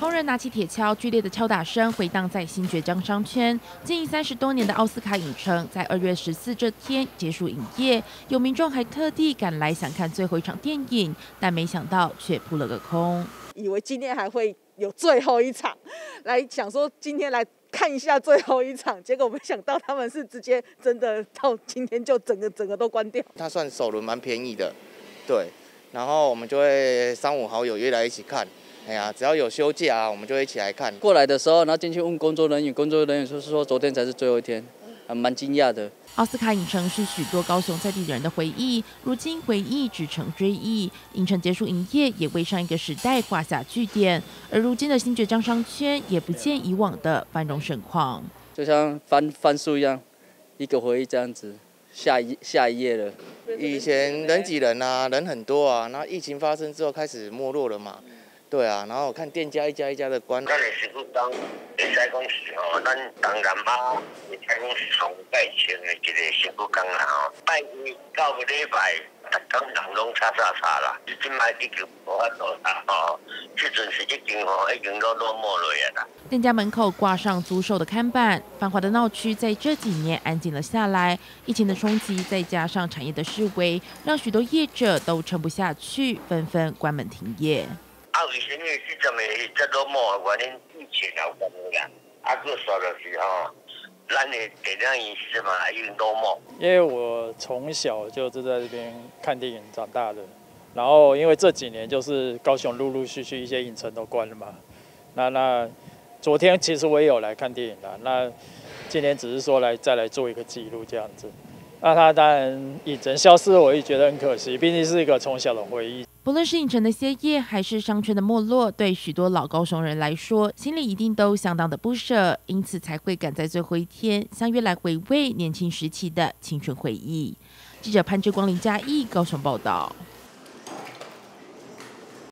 工人拿起铁锹，剧烈的敲打声回荡在新爵章商圈。经营30多年的奥斯卡影城，在2月14这天结束营业。有民众还特地赶来想看最后一场电影，但没想到却扑了个空。 以为今天还会有最后一场，来想说今天来看一下最后一场，结果没想到他们是直接真的到今天就整个都关掉。 它算首轮蛮便宜的，对，然后我们就会3、5好友约来一起看。哎呀，只要有休假啊，我们就会一起来看。 过来的时候，然后进去问工作人员，工作人员说昨天才是最后一天，还蛮惊讶的。 奥斯卡影城是许多高雄在地人的回忆，如今回忆只成追忆。影城结束营业，也为上一个时代挂下句点。而如今的新爵章商圈也不见以往的繁荣盛况， 就像翻书一样，一个回忆这样子，下一页了。 以前人挤人啊，人很多啊，然后疫情发生之后开始没落了嘛。对啊，然后看店家一家一家的关。 咱的师傅讲，会使讲是吼，咱东南亚会使讲是上盖清的一个师傅讲啦吼。拜一到个礼拜，逐天人拢叉啦。即摆已经无法度啦吼，这阵是已经都落寞落啊啦。 店家门口挂上租售的看板，繁华的闹区在这几年安静了下来。疫情的冲击，再加上产业的式微，让许多业者都撑不下去，纷纷关门停业。 为什么这落寞的原因？疫情有关系啦。佫说就是吼，咱的电影医师嘛，已经落寞。 因为我从小就是在这边看电影长大的，然后因为这几年就是高雄陆陆续续一些影城都关了嘛。那昨天其实我也有来看电影啦，那今天只是说再来做一个记录这样子。那他当然影城消失，我也觉得很可惜，毕竟是一个从小的回忆。 不论是影城的歇业，还是商圈的没落，对许多老高雄人来说，心里一定都相当的不舍，因此才会赶在最后一天相约来回味年轻时期的青春回忆。记者潘志光、林嘉义高雄报道。